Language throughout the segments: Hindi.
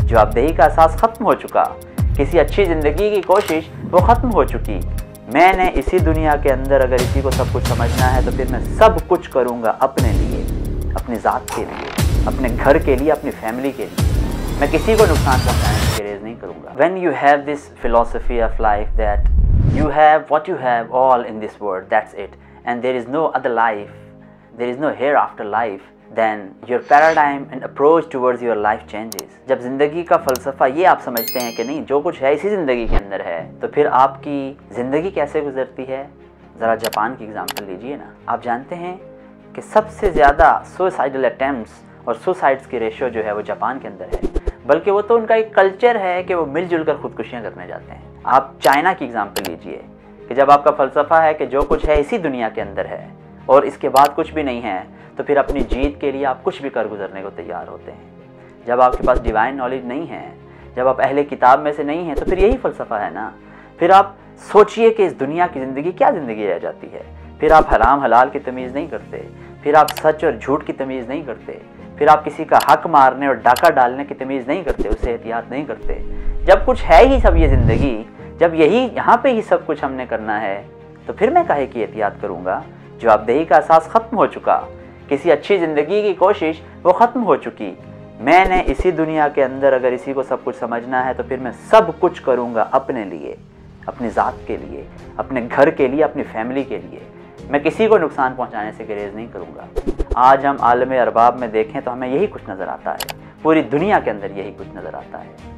जवाबदेही का एहसास ख़त्म हो चुका, किसी अच्छी ज़िंदगी की कोशिश वो ख़त्म हो चुकी। मैंने इसी दुनिया के अंदर अगर इसी को सब कुछ समझना है तो फिर मैं सब कुछ करूँगा अपने लिए, अपनी ज़ात के लिए, अपने घर के लिए, अपनी फैमिली के लिए। मैं किसी को नुकसान पहुँचाने की गुरेज नहीं करूँगा। When you have this philosophy of life that you have what you have all in this world, that's it, and there is no other life, there is no hereafter life, then your paradigm and approach towards your life changes। जब ज़िंदगी का फ़लसफ़ा ये आप समझते हैं कि नहीं, जो कुछ है इसी ज़िंदगी के अंदर है, तो फिर आपकी ज़िंदगी कैसे गुजरती है। ज़रा जापान की एग्ज़ाम्पल लीजिए ना। आप जानते हैं कि सबसे ज़्यादा सुसाइडल अटैम्प्ट्स और सुसाइड्स की रेशो जो है वो जापान के अंदर है, बल्कि वो तो उनका एक कल्चर है कि वो मिलजुल कर खुदकुशियाँ करने जाते हैं। आप चाइना की एग्ज़ाम्पल लीजिए कि जब आपका फ़लसफ़ा है कि जो कुछ है इसी दुनिया के अंदर है और इसके बाद कुछ भी नहीं है, तो फिर अपनी जीत के लिए आप कुछ भी कर गुजरने को तैयार होते हैं। जब आपके पास डिवाइन नॉलेज नहीं है, जब आप अहले किताब में से नहीं हैं, तो फिर यही फ़लसफ़ा है ना। फिर आप सोचिए कि इस दुनिया की ज़िंदगी क्या ज़िंदगी रह जाती है। फिर आप हराम हलाल की तमीज़ नहीं करते, फिर आप सच और झूठ की तमीज़ नहीं करते, फिर आप किसी का हक मारने और डाका डालने की तमीज़ नहीं करते, उससे एहतियात नहीं करते। जब कुछ है ही सब ये ज़िंदगी, जब यही यहाँ पे ही सब कुछ हमने करना है, तो फिर मैं काहे की एहतियात करूँगा। जवाबदेही का एहसास ख़त्म हो चुका, किसी अच्छी ज़िंदगी की कोशिश वो ख़त्म हो चुकी। मैंने इसी दुनिया के अंदर अगर इसी को सब कुछ समझना है तो फिर मैं सब कुछ करूँगा अपने लिए, अपनी ज़ात के लिए, अपने घर के लिए, अपनी फैमिली के लिए। मैं किसी को नुकसान पहुँचाने से गुरेज नहीं करूँगा। आज हम आलम अरबाब में देखें तो हमें यही कुछ नज़र आता है, पूरी दुनिया के अंदर यही कुछ नज़र आता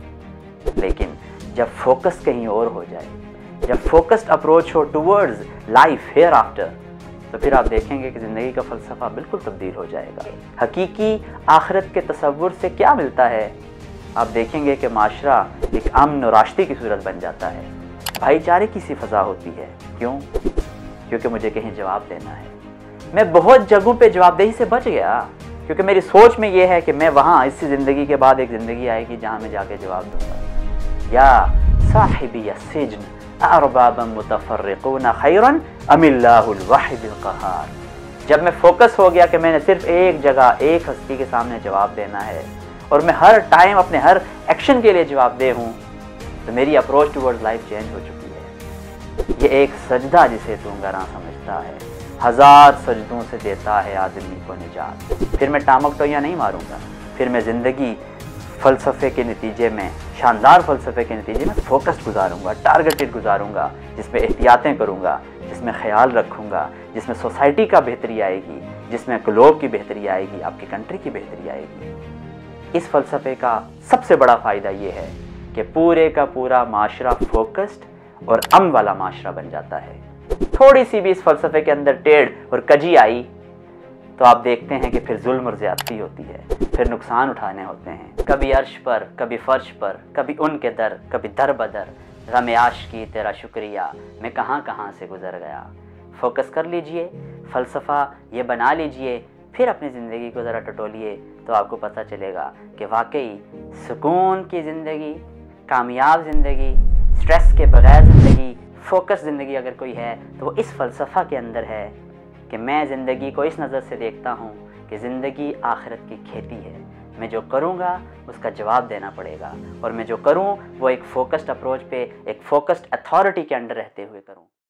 है। लेकिन जब फोकस कहीं और हो जाए, जब फोकस्ड अप्रोच हो टूवर्ड्स लाइफ हेयर आफ्टर, तो फिर आप देखेंगे कि ज़िंदगी का फ़लसफ़ा बिल्कुल तब्दील हो जाएगा। हकीकी आखिरत के तसव्वुर से क्या मिलता है, आप देखेंगे कि माशरा एक अमन और राश्ती की सूरत बन जाता है, भाईचारे की सी फ़ज़ा होती है। क्यों? क्योंकि मुझे कहीं जवाब देना है। मैं बहुत जगहों पे जवाबदेही से बच गया, क्योंकि मेरी सोच में ये है कि मैं वहाँ इसी ज़िंदगी के बाद एक ज़िंदगी आएगी जहाँ मैं जाके जवाब दूँगा। या साहिबी अस्सिज्न अरबाबन मुतफर्रिक़ून खैरन अमिल्लाहुल वाहिदुल क़हार। जब मैं फोकस हो गया कि मैंने सिर्फ एक जगह एक हस्ती के सामने जवाब देना है और मैं हर टाइम अपने हर एक्शन के लिए जवाबदेह हूँ, तो मेरी अप्रोच टुवर्ड्स लाइफ चेंज हो चुकी है। ये एक सजदा जिसे तूंगरा समझता है, हज़ार सजदों से देता है आदमी को निजात। फिर मैं टामक टोइयाँ नहीं मारूंगा, फिर मैं ज़िंदगी फ़लसफ़े के नतीजे में, शानदार फ़लसफ़े के नतीजे में फ़ोकस्ड गुजारूंगा, टारगेटेड गुजारूंगा, जिसमें एहतियातें करूंगा, जिसमें ख्याल रखूंगा, जिसमें सोसाइटी का बेहतरी आएगी, जिसमें ग्लोब की बेहतरी आएगी, आपकी कंट्री की बेहतरी आएगी। इस फ़लसफ़े का सबसे बड़ा फ़ायदा ये है कि पूरे का पूरा माशरा फ़ोकस्ड और अमन वाला माशरा बन जाता है। थोड़ी सी भी इस फ़लसफ़े के अंदर टेढ़ और कजी आई तो आप देखते हैं कि फिर जुल्म और ज़्यादती होती है, फिर नुकसान उठाने होते हैं, कभी अर्श पर, कभी फ़र्श पर, कभी उनके दर, कभी दर बदर। गम आशिकी तेरा शुक्रिया, मैं कहाँ कहाँ से गुज़र गया। फोकस कर लीजिए, फ़लसफ़ा ये बना लीजिए, फिर अपनी ज़िंदगी को ज़रा टटोलिए, तो आपको पता चलेगा कि वाकई सुकून की ज़िंदगी, कामयाब ज़िंदगी, स्ट्रेस के बग़ैर ज़िंदगी, फोकस ज़िंदगी अगर कोई है तो वो इस फ़लसफ़ा के अंदर है कि मैं ज़िंदगी को इस नज़र से देखता हूँ कि ज़िंदगी आखिरत की खेती है। मैं जो करूँगा उसका जवाब देना पड़ेगा, और मैं जो करूँ वो एक फ़ोकस्ड अप्रोच पे, एक फ़ोकस्ड अथॉरिटी के अंडर रहते हुए करूँ।